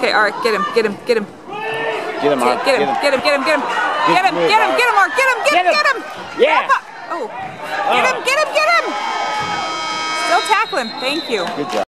Okay, all right, get him. Get him, Mark. Get him, get him, get him, get him. Get him, get him, get him, Mark. Get him, get him, get him. Yeah. Oh. Get him, get him, get him. Still tackle him. Thank you. Good job.